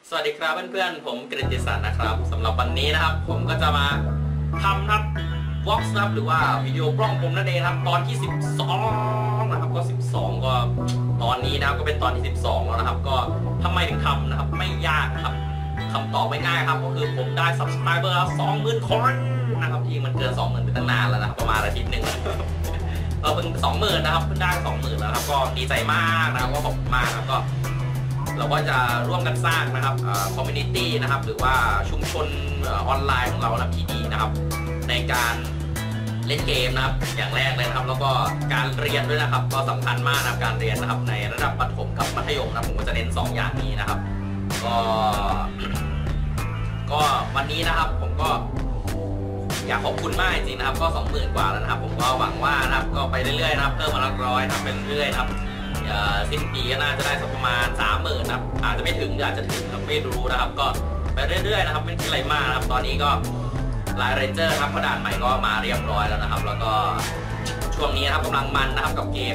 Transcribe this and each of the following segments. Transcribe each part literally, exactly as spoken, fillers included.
สวัสดีครับเพื่อนๆผมกฤติศักดิ์นะครับสำหรับวันนี้นะครับผมก็จะมาทำนะครับวอล์กนะครับหรือว่าวิดีโอกล้องผมนั่นเองครับตอนที่สิบสองนะครับก็สิบสองก็ตอนนี้นะครับก็เป็นตอนที่สิบสองแล้วนะครับก็ทำไมถึงทำนะครับไม่ยากนะครับคำตอบไม่ง่ายครับก็คือผมได้ subscriber แล้ว สองหมื่น คนนะครับที่มันเกิน สองหมื่น ไปตั้งนานแล้วนะครับประมาณอาทิตย์หนึ่งเราเพิ่ง สองหมื่น นะครับเพิ่งได้ สองหมื่น แล้วครับก็ดีใจมากนะครับก็ขอบคุณมากครับก็เราก็จะร่วมกันสร้างนะครับคอมมูนิตี้นะครับหรือว่าชุมชนออนไลน์ของเรานะที่ดีนะครับในการเล่นเกมนะครับอย่างแรกเลยนะครับแล้วก็การเรียนด้วยนะครับก็สำคัญมากนะครับการเรียนนะครับในระดับประถมกับมัธยมนะผมก็จะเน้นสองอย่างนี้นะครับก็ก็วันนี้นะครับผมก็อยากขอบคุณมากจริงๆนะครับก็สองหมื่นกว่าแล้วนะครับผมก็หวังว่านะครับก็ไปเรื่อยๆนะครับเพิ่มมาละร้อยนะครับเป็นเรื่อยๆนะครับสิ้นปีก็น่าจะได้สักประมาณสามหมื่นนะครับอาจจะไม่ถึงอาจจะถึงเราไม่รู้นะครับก็ไปเรื่อยๆนะครับไม่คิดอะไรมากนะครับตอนนี้ก็ไลน์เรนเจอร์ครับกระดานใหม่ก็มาเรียบร้อยแล้วนะครับแล้วก็ช่วงนี้นะครับกำลังมันนะครับกับเกม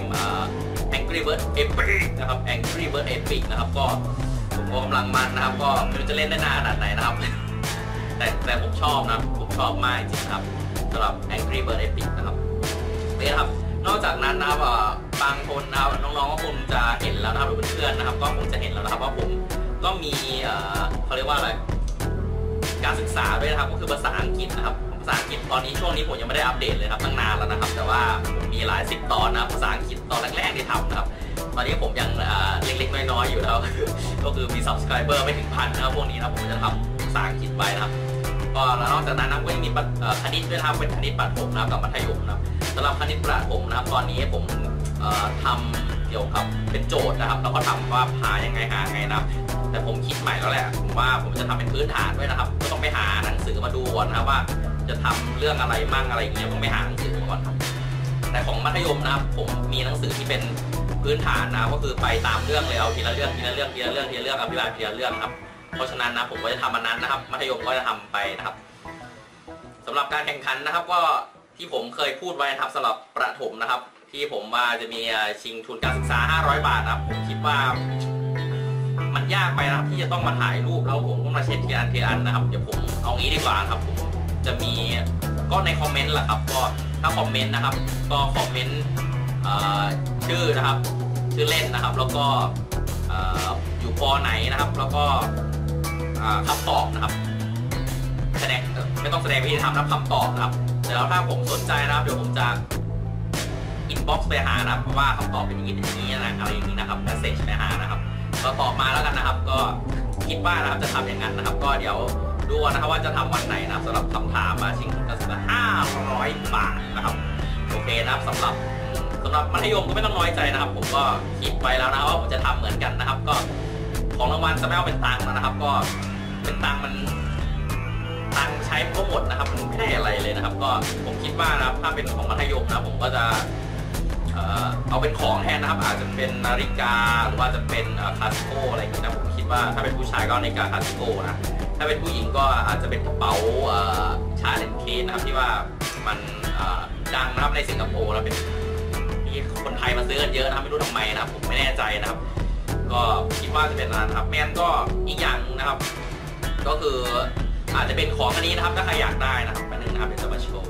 Angry Birds Epic นะครับ Angry Birds Epic นะครับก็ผมก็กำลังมันนะครับก็ไม่รู้จะเล่นได้นานขนาดไหนนะครับแต่แต่ผมชอบนะผมชอบมากจริงครับสำหรับ Angry Birds Epic นะครับนี่นะครับนอกจากนั้นนะครับบางคนนะครับน้องๆก็คงจะเห็นแล้วนะครับหรือเพื่อนๆนะครับก็คงจะเห็นแล้วนะครับว่าผมก็มีเขาเรียกว่าอะไรการศึกษาด้วยนะครับก็คือภาษาอังกฤษนะครับภาษาอังกฤษตอนนี้ช่วงนี้ผมยังไม่ได้อัปเดตเลยครับตั้งนานแล้วนะครับแต่ว่าผมมีหลายสิบตอนนะภาษาอังกฤษตอนแรกๆที่ทำนะครับตอนนี้ผมยังเล็กๆน้อยๆอยู่แล้วก็คือมี subscriber ไม่ถึงพันนะครับพวกนี้นะผมจะทำภาษาอังกฤษไปนะครับก็แล้วนอกจากนั้นนะก็ยังมีคณิตด้วยนะครับเป็นคณิตประถมนะครับกับมัธยมนะครับสำหรับคณิตประถมนะครับตอนนี้ผมทำเกี่ยวกับเป็นโจทย์นะครับแล้วก็ทำว่าหายังไงหาไงนะครับแต่ผมคิดใหม่แล้วแหละผมว่าผมจะทำเป็นพื้นฐานด้วยนะครับก็ต้องไปหาหนังสือมาดูก่อนนะครับว่าจะทำเรื่องอะไรมั่งอะไรอย่างเงี้ยต้องไปหาหนังสือมาก่อนครับแต่ของมัธยมนะครับผมมีหนังสือที่เป็นพื้นฐานนะก็คือไปตามเรื่องเลยเอาทีละเรื่องทีละเรื่องทีละเรื่องทีละเรื่องอธิบายทีละเรื่องครับเพราะฉะนั้นนะผมก็จะทำอันนั้นนะครับมัธยมก็จะทำไปนะครับสำหรับการแข่งขันนะครับก็ที่ผมเคยพูดไว้นะครับสำหรับประถมนะครับที่ผมว่าจะมีชิงทุนการศึกษาห้าร้อยบาทนะครับผมคิดว่ามันยากไปนะครับที่จะต้องมาถ่ายรูปแล้วผมต้องมาเช็ดทีอันทีอันนะครับเดี๋ยวผมเอางี้ดีกว่าครับผมจะมีก็ในคอมเมนต์แหละครับก็ถ้าคอมเมนต์นะครับก็คอมเมนต์ชื่อนะครับชื่อเล่นนะครับแล้วก็อยู่ป.ไหนนะครับแล้วก็คำตอบนะครับแสดงไม่ต้องแสดงวิธีทำนะคำตอบนะครับแต่แล้วถ้าผมสนใจนะครับเดี๋ยวผมจะอินบ็อกซ์ไปหานะครับเพราะว่าคำตอบเป็นอย่างนี้อย่างนี้นะอะไรอย่างนี้นะครับแมสเซจไปหานะครับก็ตอบมาแล้วกันนะครับก็คิดว่านะครับจะทำอย่างนั้นนะครับก็เดี๋ยวดูนะครับว่าจะทำวันไหนนะครับสำหรับคำถามมาชิงทุนการศึกษาห้าร้อยบาทนะครับโอเคนะครับสำหรับสำหรับมัธยมก็ไม่ต้องน้อยใจนะครับผมก็คิดไว้แล้วนะว่าผมจะทำเหมือนกันนะครับก็ของรางวัลจะไม่เอาเป็นตังค์นะครับก็เป็นตังค์มันตังค์ใช้ก็หมดนะครับมันไม่ได้อะไรเลยนะครับก็ผมคิดว่านะครับถ้าเป็นของมัธยมนะผมก็จะเอ่อเอาเป็นของแทนนะครับอาจจะเป็นนาฬิกาหรือว่าจะเป็นคาสิโก้อะไรอย่างนี้นะผมคิดว่าถ้าเป็นผู้ชายก็นาฬิกาคาสิโก้นะถ้าเป็นผู้หญิงก็อาจจะเป็นกระเป๋าชาร์เลนเคนะครับที่ว่ามันดังนะครับในสิงคโปร์แล้วเป็นที่คนไทยมาซื้อกันเยอะนะครับไม่รู้ทำไมนะครับผมไม่แน่ใจนะครับก็คิดว่าจะเป็นนั้นครับแม่นก็อีกอย่างนะครับก็คืออาจจะเป็นของอันนี้นะครับถ้าใครอยากได้นะครับอันนึงนะครับเดี๋ยวจะมาโชว์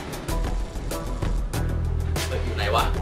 อยู่ไหนวะ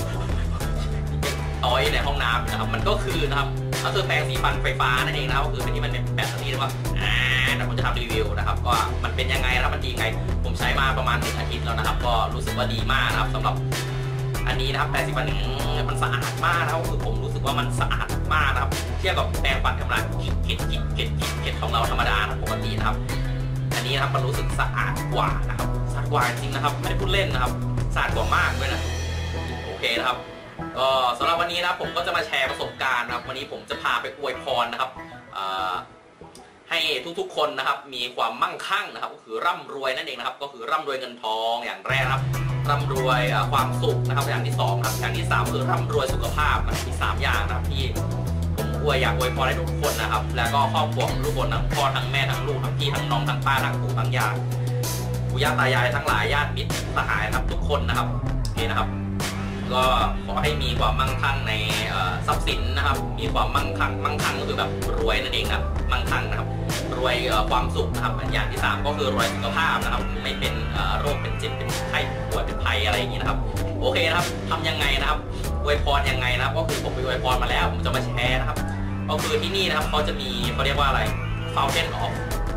ต่อยในห้องน้ำนะครับมันก็คือนะครับก็คือแปรงสีฟันไฟฟ้านั่นเองนะครับก็คือเป็นที่มันเป็นแบตเตอรี่นะว่าอ่าแต่ผมจะทำรีวิวนะครับก็มันเป็นยังไงนะครับมันดีไงผมใช้มาประมาณหนึ่งอาทิตย์แล้วนะครับก็รู้สึกว่าดีมากนะครับสำหรับอันนี้นะครับแปรงสีฟันมันสะอาดมากนะครับคือผมรู้สึกว่ามันสะอาดมากนะครับเทียบกับแปรงฟันธรรมดาเกล็ดเกล็ดเกล็ดเกล็ดของเราธรรมดาปกตินะครับอันนี้นะครับมันรู้สึกสะอาดกว่านะครับสะอาดกว่าจริงนะครับไม่ได้พูดเล่นนะครับสะอาดกว่ามากด้วยนะโอเคนะครับก็สำหรับวันนี้นะผมก็จะมาแชร์ประสบการณ์นะครับวันนี้ผมจะพาไปอวยพรนะครับให้ทุกๆคนนะครับมีความมั่งคั่งนะครับก็คือร่ำรวยนั่นเองนะครับก็คือร่ำรวยเงินทองอย่างแรกครับร่ำรวยความสุขนะครับอย่างที่สองครับอย่างที่สามคือร่ำรวยสุขภาพนะมีสามอย่างนะครับที่ผมอวยอยากอวยพรให้ทุกคนนะครับแล้วก็ครอบครัวทุกคนทั้งพ่อทั้งแม่ทั้งลูกทั้งพี่ทั้งน้องทั้งป้าทั้งปู่ทั้งย่าปู่ย่าตายายทั้งหลายญาติมิตรสหายนะครับทุกคนนะครับโอเคนะครับก็ขอให้มีความมั่งคั่งในทรัพย์สินนะครับมีความมั่งคั่งมั่งคั่งก็คือแบบรวยนั่นเองครับมั่งคั่งนะครับรวยความสุขนะครับอย่างที่สามก็คือรวยสุขภาพนะครับไม่เป็นโรคเป็นเจ็บเป็นไข้ป่วยเป็นภัยอะไรอย่างนี้นะครับโอเคนะครับทำยังไงนะครับอวยพรยังไงนะครับก็คือผมไปอวยพรมาแล้วผมจะมาแชร์นะครับก็คือที่นี่นะครับเขาจะมีเขาเรียกว่าอะไร Fountain of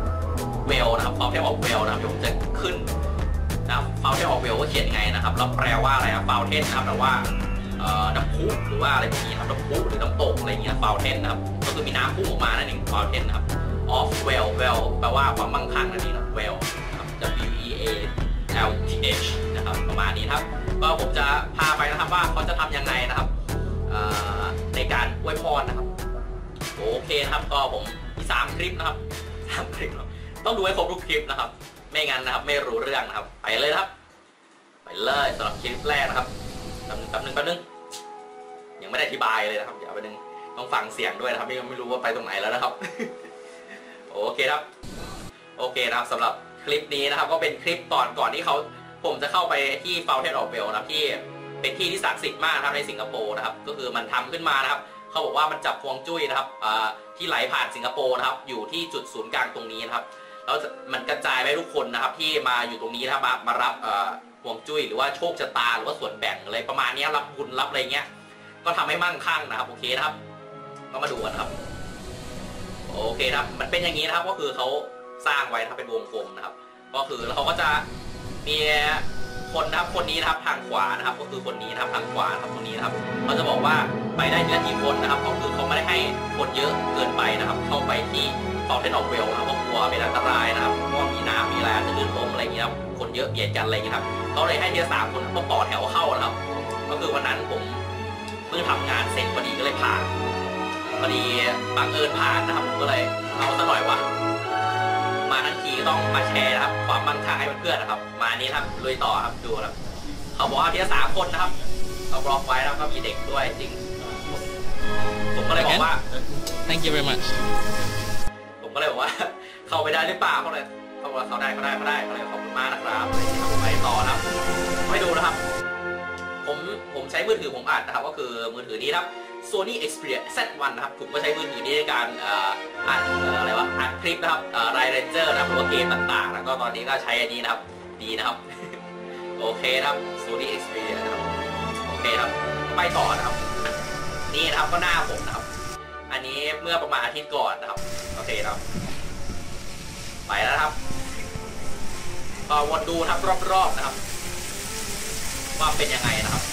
Well นะครับ Fountain of Well นะครับผมจะขึ้นนะครับ Fountain of Well ก็เขียนไงนะครับแล้วแปลว่าอะไรครับ Fountain นะครับแปลว่าน้ำพุหรือว่าอะไรแบบนี้ครับน้ำพุหรือน้ำตกอะไรอย่างเงี้ย Fountain นะครับก็คือมีน้ำพุ่งออกมานั่นเอง Fountain นะครับ of Well Well แปลว่าความมั่งคั่งนั่นเองนะ Well นะครับ W E A L T H นะครับประมาณนี้ครับก็ผมจะพาไปนะครับว่าเขาจะทำยังไงนะครับในการอวยพรนะครับโอเคนะครับก็ผมมีสามคลิปนะครับสามคลิปต้องดูให้ครบทุกคลิปนะครับไม่งั้นนะครับไม่รู้เรื่องนะครับไปเลยครับไปเลยสำหรับคลิปแรกนะครับแป๊บนึงแป๊บนึงแป๊บนึงยังไม่ได้อธิบายเลยนะครับเดี๋ยวแป๊บนึงต้องฟังเสียงด้วยนะครับไม่ไม่รู้ว่าไปตรงไหนแล้วนะครับโอเคครับโอเคนะครับสำหรับคลิปนี้นะครับก็เป็นคลิปตอนก่อนที่เขาผมจะเข้าไปที่ Fountain of Well นะครับที่เป็นที่ที่ศักดิ์สิทธิ์มากนะครับในสิงคโปร์นะครับก็คือมันทำขึ้นมานะครับเขาบอกว่ามันจับฮวงจุ้ยนะครับที่ไหลผ่านสิงคโปร์นะครับอยู่ที่จุดศูนย์กลางตรงนี้นะครับแล้วมันกระจายไปทุกคนนะครับที่มาอยู่ตรงนี้นะครับมารับฮวงจุ้ยหรือว่าโชคชะตาหรือว่าส่วนแบ่งอะไรประมาณนี้รับบุญรับอะไรเงี้ยก็ทำให้มั่งคั่งนะครับโอเคนะครับก็มาดูกันครับโอเคครับมันเป็นอย่างนี้นะครับก็คือเขาสร้างไว้นะครับเป็นวงกลมนะครับก็คือแล้วเขาก็จะมีคนนะครับคนนี้นะครับทางขวานะครับก็คือคนนี้นะครับทางขวาครับคนนี้นะครับเขาจะบอกว่าไปได้ทีละกี่คนนะครับก็คือเขาไม่ได้ให้คนเยอะเกินไปนะครับเข้าไปที่ Fountain of Well นะครับเพราะกลัวเป็นอันตรายนะครับเพราะว่ามีน้ำมีอะไรอาจจะลื่นล้มอะไรอย่างเงี้ยครับคนเยอะเบียดกันอะไรอย่างเงี้ยครับเขาเลยให้ทีละสามคนก็ต่อแถวเข้านะครับก็คือวันนั้นผมเพิ่งทำงานเสร็จพอดีก็เลยผ่านพอดีบังเอิญผ่านนะครับผมก็เลยเอาซะหน่อยวะมาทั้งทีก็ต้องมาแชร์นะครับความมั่งคั่งให้เพื่อนๆนะครับมานี้ครับลุยต่อครับดูครับเขาบอกว่าทีละสามคนนะครับเราบล็อกไว้แล้วก็มีเด็กด้วยจริงผมก็เลยบอกว่า thank you very much ผมก็เลยบอกว่าเข้าไปได้หรือเปล่าเขาเลยเขาบอกว่าเขาได้เขาได้เขาได้เขาเลยขอบคุณมากนะครับเลยที่ทำไปต่อนะครับไม่ดูนะครับผมผมใช้มือถือผมอัดนะครับก็คือมือถือนี้ครับ Sony Xperia แซด วัน นะครับผมก็ใช้มือถือนี้ในการอัดอะไรวะอัดคลิปนะครับไรเรนเจอร์นะครับหรือว่าเกมต่างๆแล้วก็ตอนนี้ก็ใช้อันนี้นะครับดีนะครับโอเคครับ Sony Xperia นะครับโอเคครับไปต่อนะครับนี่นะครับก็หน้าผมนะครับอันนี้เมื่อประมาณอาทิตย์ก่อนนะครับโอเคครับไปแล้วครับต่อวนดูครับรอบๆนะครับว่าเป็นยังไงนะครับ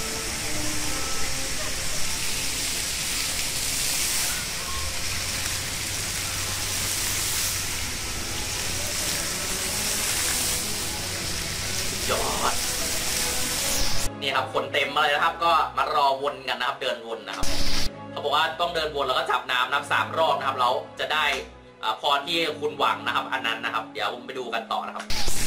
ยอดนี่ครับคนเต็มมาเลยนะครับก็มารอวนกันนะครับเดินวนนะครับเขาบอกว่าต้องเดินวนแล้วก็จับน้ำนับสามรอบนะครับแล้วจะได้พรที่คุณหวังนะครับอันนั้นนะครับเดี๋ยวผมไปดูกันต่อนะครับ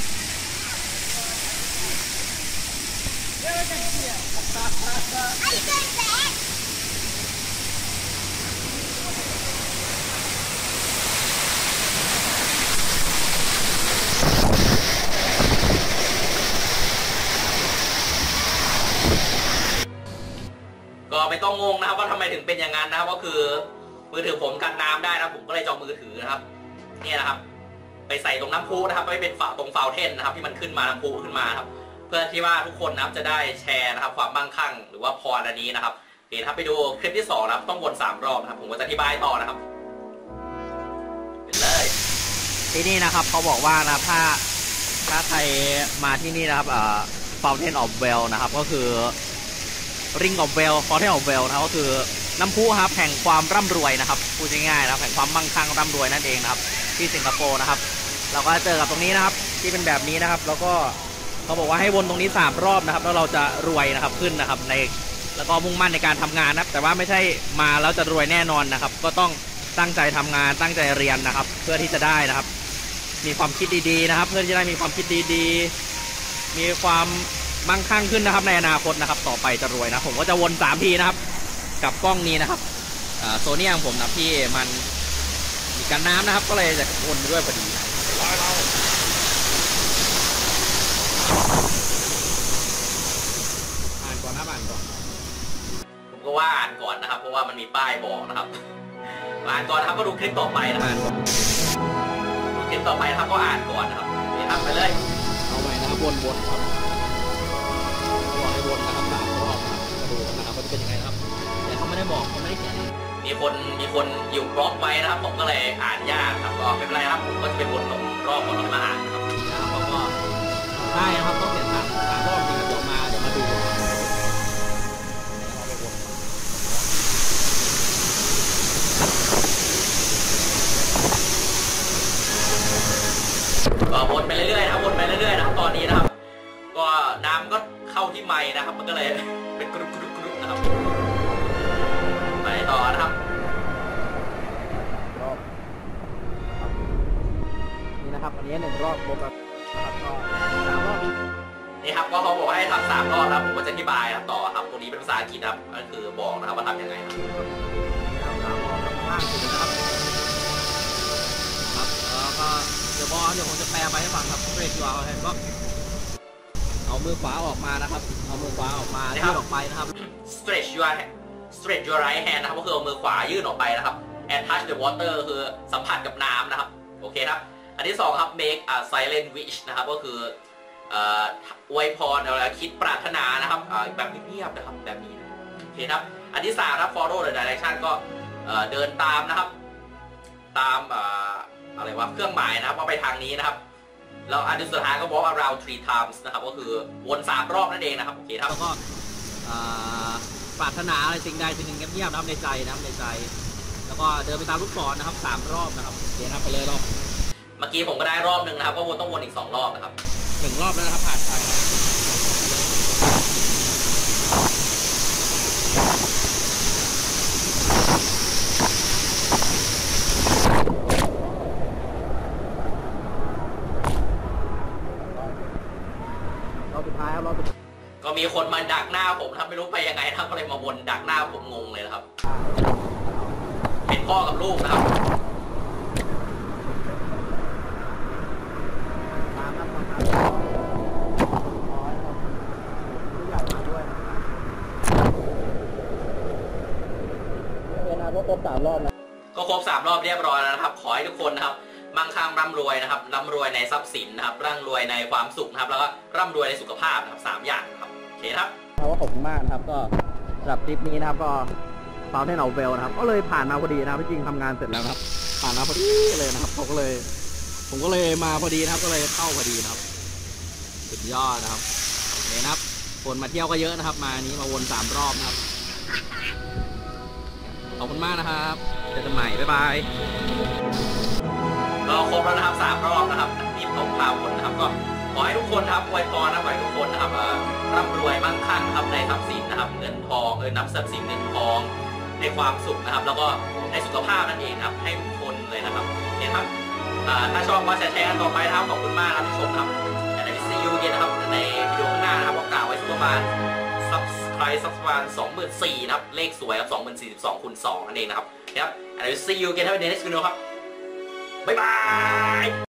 ก็ไม่ต้องงงนะครับว่าทำไมถึงเป็นอย่างนั้นนะครับก็คือมือถือผมกันน้ำได้นะผมก็เลยจองมือถือนะครับเนี่ยนะครับไปใส่ตรงน้ำพุนะครับไม่เป็นฝาตรงฟาวเทนนะครับที่มันขึ้นมาน้ำพุขึ้นมาครับเพื่อที่ว่าทุกคนนะครับจะได้แชร์นะครับความมั่งคั่งหรือว่าพรอันนี้นะครับโอเคครับไปดูคลิปที่สองนะครับต้องวนสามรอบนะครับผมก็จะอธิบายต่อนะครับเป็นเลยที่นี่นะครับเขาบอกว่านะถ้าถ้าใครมาที่นี่นะครับเอ่อ Fountain of Well นะครับก็คือ Ring of Well Fountain of Well นะครับก็คือน้ำพุครับแห่งความร่ำรวยนะครับพูดง่ายๆนะครับแห่งความมั่งคั่งร่ำรวยนั่นเองนะครับที่สิงคโปร์นะครับเราก็เจอกับตรงนี้นะครับที่เป็นแบบนี้นะครับแล้วก็เขาบอกว่าให้วนตรงนี้สามรอบนะครับแล้วเราจะรวยนะครับขึ้นนะครับในแล้วก็มุ่งมั่นในการทำงานนะครับแต่ว่าไม่ใช่มาแล้วจะรวยแน่นอนนะครับก็ต้องตั้งใจทำงานตั้งใจเรียนนะครับเพื่อที่จะได้นะครับมีความคิดดีๆนะครับเพื่อที่จะได้มีความคิดดีๆมีความมั่งคั่งขึ้นนะครับในอนาคตนะครับต่อไปจะรวยนะผมก็จะวนสามทีนะครับกับกล้องนี้นะครับโซนี่ของผมนะที่มันมีกันน้ำนะครับก็เลยจะวนไปด้วยพอดีอ่านก่อนนะอ่านก่อนก็ว่าอ่านก่อนนะครับเพราะว่ามันมีป้ายบอกนะครับอ่านก่อนนะครับก็ดูคลิปต่อไปนะครับดูคลิปต่อไปนะครับก็อ่านก่อนนะครับนี่ครับไปเลยเอาใหม่นะครับวนๆครับบอกให้วนนะครับสามรอบมาดูกันนะครับว่าจะเป็นยังไงครับแต่เขาไม่ได้บอกเขาไม่ได้เขียนมีคนมีคนอยู่บล็อกไว้นะครับผมก็เลยอ่านยากครับก็ไม่เป็นไรครับผมก็จะไปวนรอบก่อนมาอ่านครับนะครับก็ได้นะครับต้องเขียนสามสามรอบจริงเดี๋ยวมาเดี๋ยวมาดูก็วนไปเรื่อยๆนะครับวนไปเรื่อยๆนะครับตอนนี้นะครับก็น้ำก็เข้าที่ไม้นะครับมันก็เลยเป็นกรุบกรุบกรุบนะครับไปต่อนะครับรอบนี่นะครับอันนี้หนึ่งรอบครบแล้วนะครับก็สามรอบนี่ครับก็เขาบอกให้ทำสามรอบแล้วผมก็จะอธิบายต่อครับตรงนี้เป็นภาษาอังกฤษครับก็คือบอกนะครับว่าทำยังไงครับสามรอบห้าสิบนะครับครับแล้วก็เดี๋ยวบอลเดี๋ยวผมจะแปลไปให้ฟังครับเรทยูอาร์แทนก็เอามือขวาออกมานะครับเอามือขวาออกมายื่นออกไปนะครับ stretch your stretch your right hand นะครับก็คือเอามือขวายื่นออกไปนะครับ and touch the water คือสัมผัสกับน้ำนะครับโอเคครับอันที่สองครับ make a silent wish นะครับก็คืออวยพรอะไรคิดปรารถนานะครับแบบเงียบๆนะครับแบบนี้โอเคครับอันที่สามครับ follow the direction ก็เดินตามนะครับตามอะไรวะเครื่องหมายนะครับว่าไปทางนี้นะครับแล้วอันที่สุดท้ายก็ walk around three times นะครับก็คือวนสามรอบนั่นเองนะครับโอเคครับแล้วก็ปรารถนาอะไรสิ่งใดสิ่งหนึ่งเงียบๆนะครับในใจนะครับในใจแล้วก็เดินไปตามลูกศรนะครับสามรอบนะครับเดี๋ยวนับไปเลยรอบเมื่อกี้ผมก็ได้รอบหนึ่งนะครับก็วนต้องวนอีกสองรอบนะครับหนึ่งรอบแล้วนะครับผ่านไปรอบสุดท้ายครับรอบสุดก็มีคนมาดักหน้าผมครับไม่รู้ไปยังไงครับก็เลยมาวนดักหน้าผมงงเลยนะครับเป็นพ่อกับลูกนะครับก็ครบสามรอบนะก็ครบสามรอบเรียบร้อยแล้วนะครับขอให้ทุกคนนะครับมั่งคั่งร่ำรวยนะครับร่ำรวยในทรัพย์สินนะครับร่ำรวยในความสุขนะครับแล้วก็ร่ำรวยในสุขภาพนะครับสามอย่างนะครับโอเคครับขอบคุณมากนะครับก็สำหรับคลิปนี้นะครับก็ฟาวเทนเอาเวลนะครับก็เลยผ่านมาพอดีนะครับจริงทำงานเสร็จแล้วครับผ่านมาพอดีเลยนะครับผมก็เลยผมก็เลยมาพอดีนะครับก็เลยเข้าพอดีนะครับสุดยอดนะครับเนี่ยนะครับคนมาเที่ยวก็เยอะนะครับมานี้มาวนสามรอบนะครับขอบคุณมากนะครับเจอกันใหม่บ๊ายบายก็ครบแล้วนะครับสามรอบนะครับที่ผมพาวนนะครับก็ขอให้ทุกคนครับอวยพรนะขอให้ทุกคนนะครับร่ำรวยมั่งคั่งครับในทรัพย์สินนะครับเงินทองเออนับทรัพย์สินเงินทองในความสุขนะครับแล้วก็ในสุขภาพนั่นเองครับให้ทุกคนเลยนะครับเนี่ยครับถ้าชอบก็แชร์แชร์กันต่อไปนะครับขอบคุณมากครับที่ชมครับในวิดีโอเย็นนะครับในวิดีโอข้างหน้านะครับก็กล่าวไว้สักประมาณซับสไครต์สักประมาณสองหมื่นสี่นะครับเลขสวยครับสองหมื่นสี่สิบสองคูณสองนั่นเองนะครับครับ and I will see you again ใน next video ครับบ๊ายบาย